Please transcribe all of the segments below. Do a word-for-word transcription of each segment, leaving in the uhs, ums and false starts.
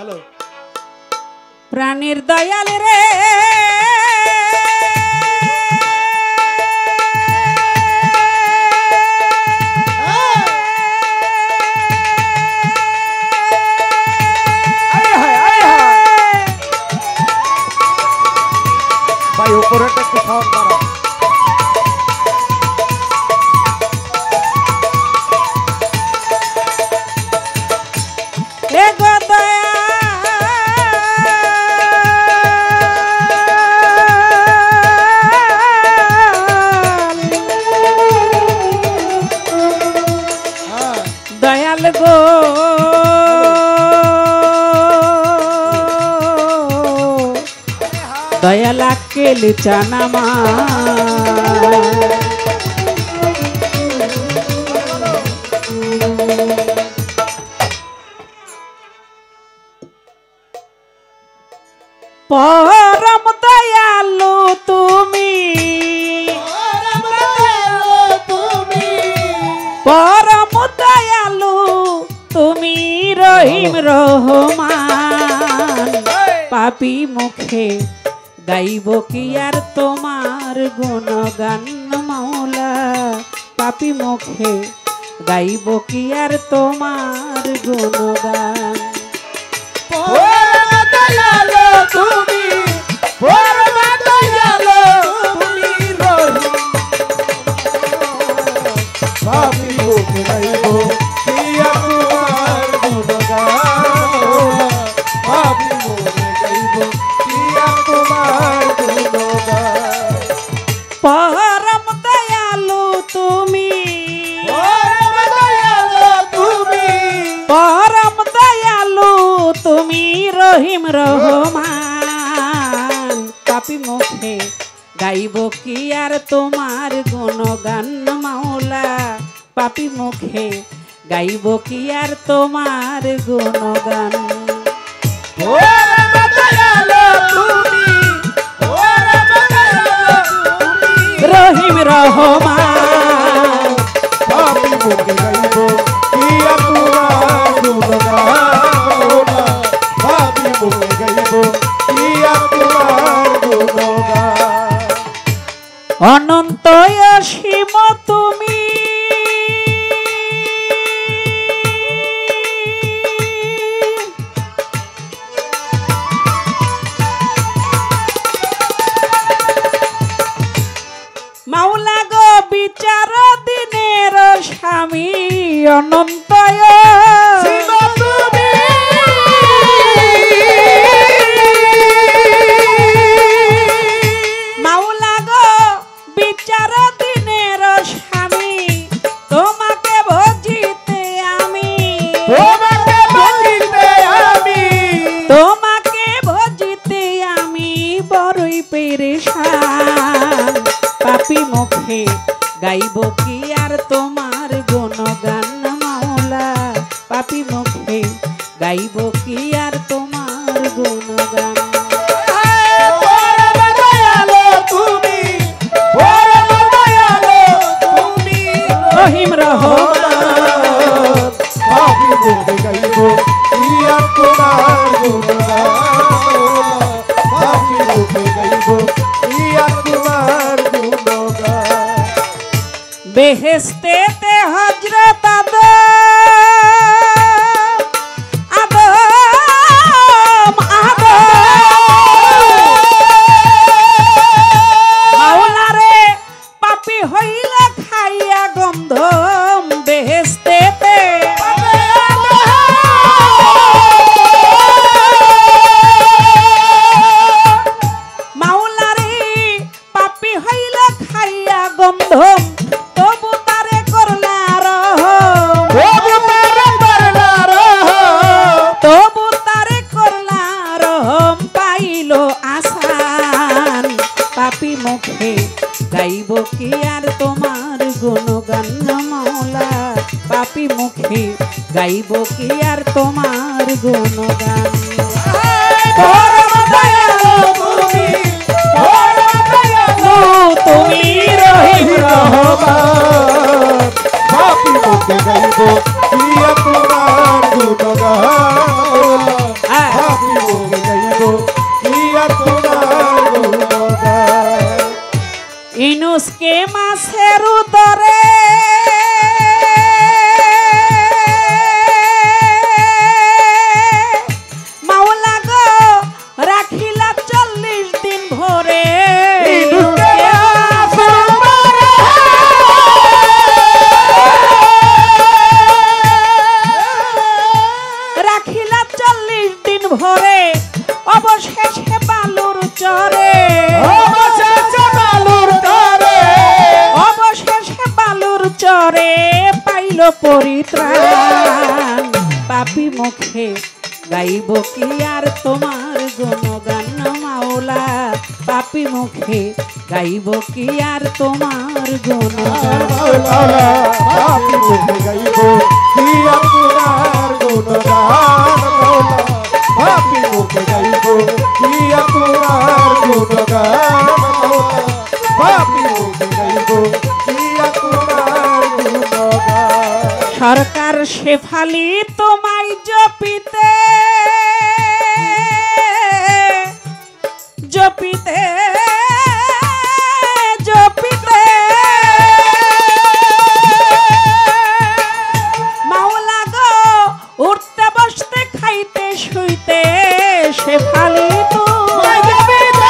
ভালো প্রাণের দয়াল রে ভাই উপরে একটু সাউন্ড বাড়াও এ গো দয়া দয়াল গো দয়াল আকেল চানামা পরম দয়ালু তুমি পরম দয়ালু তুমি রহিম রহমান পাপী মুখে গাইব কি আর তোমার গুণগান মাওলা পাপী মুখে গাইব কি আর তোমার গুণগান তুমি পরম দয়ালু তুমি রহিম পাপী মুখে গাইব কি আর তোমার গুণগান পাপী মুখে গাইব কি আর তোমার গুণগান পরম দয়ালু তুমি পরম দয়ালু তুমি পরম দয়ালু তুমি রহিম রহমান পাপী মুখে গাইব কি আর তোমার গুণগান মাওলা পাপী মুখে গাইব কি আর তোমার গুণগান পরম দয়ালু তুমি পরম দয়ালু তুমি রহিম রহমান পাপী মুখে গাইব কি আর তোমার গুণগান পাপী মুখে গাইব কি আর তোমার গুণগান অনন্ত অসীম তুমি মাওলা গো বিচার দিনের স্বামী অনন্ত শিব তুমি মাওলা গো বিচার দিনের স্বামী তোমাকে ভজিতে আমি তোমাকে ভজিতে আমি তোমাকে ভজিতে আমি বড়ই পেরেশান পাপী মুখে গাইব কি আর তোমার গুণগান মাওলা পাপী মুখে গাইব কি আর তোমার গুণগান পরম দয়ালু তুমি পরম দয়ালু তুমি রহিম রহমান পাপী মুখে গাইব কি আর তোমার গুণগান পাপী মুখে গাইব কি আর তোমার গুণগান বেহেশতেতে হযরত আদম আদম আদম মাওলা রে পাপী হইলে খাইয়া গন্ধম বেহেশতেতে মাওলা রে পাপী হইলে খাইয়া গন্ধম তবু তারে করলা রহম তবু তারে করলা রহম তবু তারে করলা রহম পাইল আসান পাপী মুখে গাইব কি আর তোমার গুণগান মাওলা পাপী মুখে গাইব কি আর তোমার গুণগান পরম দয়ালু তুমি পরম দয়ালু তুমি রহিম রহমান পাপী মুখে গাইব কি আর তোমার গুণগান চল্লিশ দিন ভরে অবশেষে বালুর চরে অবশেষে বালুর চরে অবশেষে বালুর চরে পাইল পরিত্রাণ পাপী মুখে গাইব কি আর তোমার গুণগান মাওলা পাপী মুখে গাইব কি আর তোমার গুণগান মাওলা পাপী মুখে গাইব কি আপনার গুণগান মাওলা পাপী মুখে গাইব কি আপনার গুণগান মাওলা পাপী মুখে গাইব কি আপনার গুণগান সরকার শেফালি তোমায় জপিতে জপিতে জপিতে মাওলা গো উঠতে বসতে খাইতে শুইতে শেফালি তোমায় জপিতে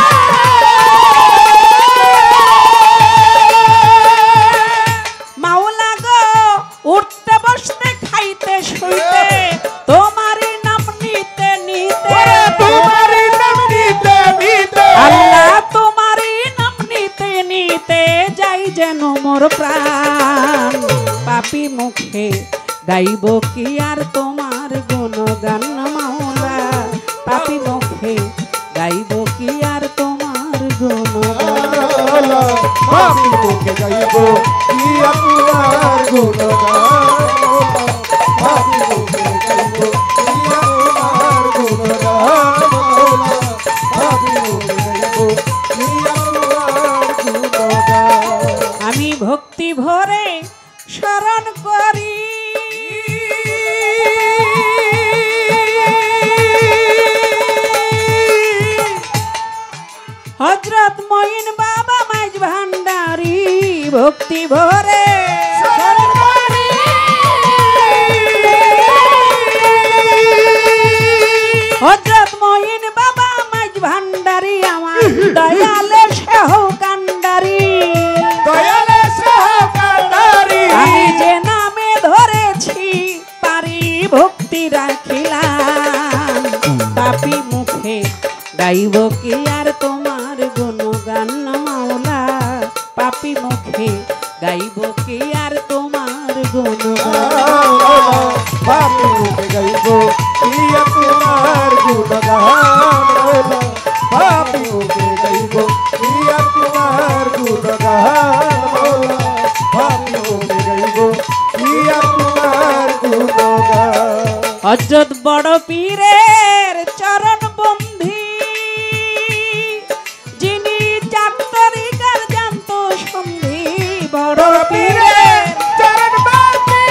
মাওলা গো উঠতে বসতে খাইতে শুইতে তোমারই নাম নিতে নিতে তোমারই নাম নিতে নিতে আল্লাহ তোমারই নাম নিতে নিতে যাই যেন মোর প্রাণ পাপী মুখে গাইব কি আর তোমার গুণগান মাওলা পাপী মুখে গাইব কি আর তোমার গুণগান পাপী মুখে গাইব কি আপনার গুণগান পাপী মুখে গাইব কি আপনার গুণগান পাপী মুখে গাইব কি আপনার গুণগান আমি ভক্তি ভরে স্মরণ করি হযরত মঈন বাবা মাইজ ভান্ডারী ভক্তি ভরে স্মরণ করি হযরত মঈন বাবা মাইজ ভান্ডারী আমার দয়ালে সেহ কান্ডারী দয়ালে সহকারী আমি যে নামে ধরেছি পারি ভক্তি রাখিলাম পাপী মুখে গাইব কি আর তোমার গুণগান মাওলা পাপী মুখে গাইব কি আর তোমার গুণগান পাপী মুখে গাইব কি আপনার গুণগান পাপী মুখে গাইব কি আপনার গুণগান পাপী মুখে গাইব কি আপনার গুণগান হযরত বড় পীরের চরণ বন্ধি যিনি চার তরিকার জানত সন্ধি বড় পীরের চরণ বাকি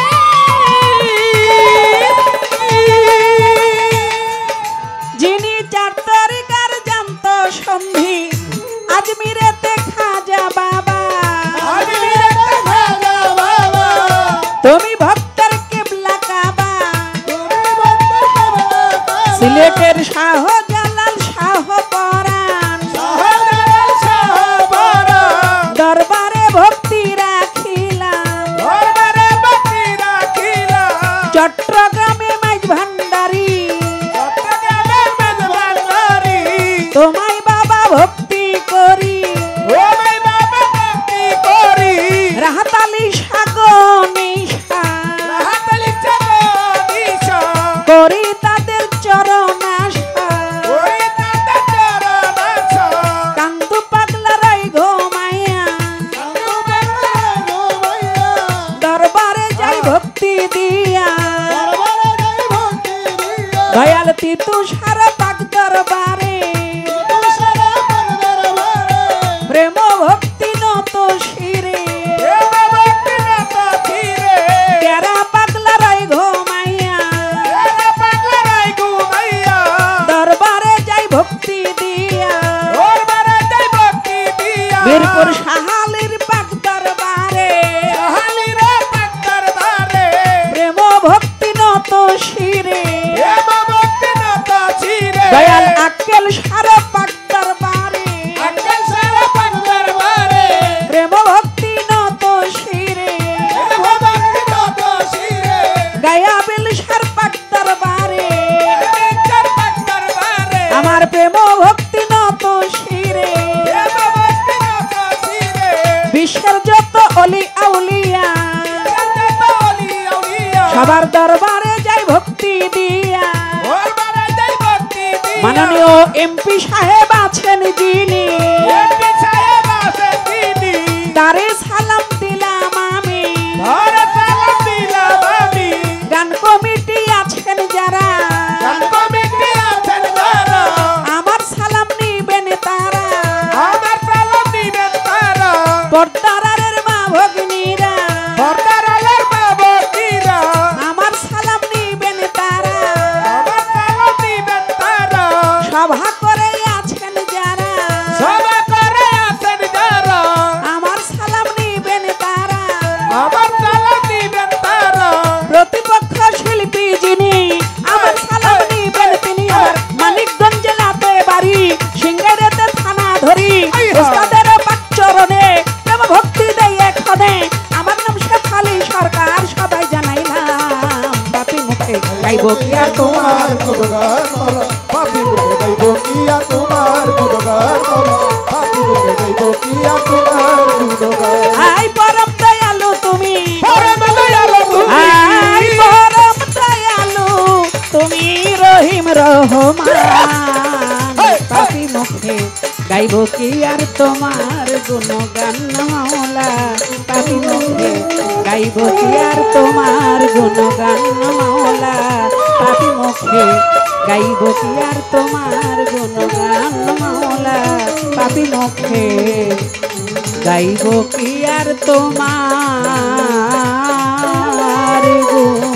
যিনি চার তরিকার জানত সন্ধি আজমিরেতে খাজা বাবা আজমিরে খাজা বাবা তুমি ভক্তের কিবলা কাবা তুমি বন্দর বাবা সিলেটের শাহ জালাল শাহ পরাণ শাহজালাল শাহবারা দরবারে ভক্তি রাখিলাম দরবারে ভক্তি রাখিলাম চট্টগ্রামে মাইজ ভান্ডারী চট্টগ্রামের মেজবানদারি তোমায় বাবা ভক্তি করি ও ভাই বাবা ভক্তি করি রাহাতালি সাগনি রাহাতালি চাঁদিশা করি তাদের চরণ আশা ওই তাতে চরণ আছা কান্দু পাগলা রাই ঘুমাইয়া কান্দু বাংলা গোমাইয়া দরবারে যাই ভক্তি দিয়া দরবারে যাই ভক্তি দিয়া দয়াল তিতু সারা পাক দরবারে তুষারা দরবারে প্রেম ভক্তি নত শিরে প্রেম ভক্তি নত ধীরে তেরা পাগলা রাই ঘুমাইয়া তেরা পাগলা রাই ঘুমাইয়া দরবারে যাই ভক্তি দিয়া দরবারে যাই ভক্তি দিয়া বীরপুর সাহালির পাক দরবারে সাহালিরে পাক দরবারে প্রেম ভক্তি নত শিরে প্রেম ভক্তি নত ধীরে দয়াল আক্কেল সারা পাক দরবারে আক্কেল সারা পাক দরবারে দরবারে যাই ভক্তি দিয়া দরবারে যাই ভক্তি দিয়া মাননীয় এমপি সাহেব আছেন যিনি এমপি সাহেব আছেন যিনি তারে সালাম দিলাম আমি ধরে সালাম দিলাম আমি গান কমিটি আছেন যারা গান কমিটি আছেন যারা আমার সালাম নিবেন তারা আমার সালাম দিবেন তারা পর্দারের মা ভগ্নীরা পর্দারের মা ভগ্নীরা আমার সালাম নিবেন তারা আমার সালাম দিবেন তারা সভা করে আছেন যারা সভা করে আছেন যারা আমার সালাম নিবেন তারা আমার সালাম দিবেন তারা প্রতিপক্ষ শিল্পী যিনি আমার সালাম নিবেন তিনি আমার মানিকগঞ্জ জেলাতে বাড়ি সিঙ্গারেতে থানা ধরি ওস্তাদের বাচ্চরণে প্রেম ভক্তি দেয় এক্ষণে আমার নাম শেফালি সরকার সবাই জানাইলাম পাপি মুখে গাইব কি আর তোমার গুণগান বলো পাপি মুখে গাইব কি আর তোমার গুণগান বলো পাপি মুখে গাইব কি আর তোমার গুণগান আই পরম দয়ালু তুমি পরম দয়ালু তুমি আই পরম দয়ালু তুমি রহিম রহমান পাপি মুখে গাইব কি আর তোমার গুণগান মাওলা পাপি মুখে গাইব কি আর তোমার গুণগান মাওলা পাপি মুখে গাইব কি আর তোমার গুণগান মাওলা পাপি মুখে গাইব কি আর তোমার গুণ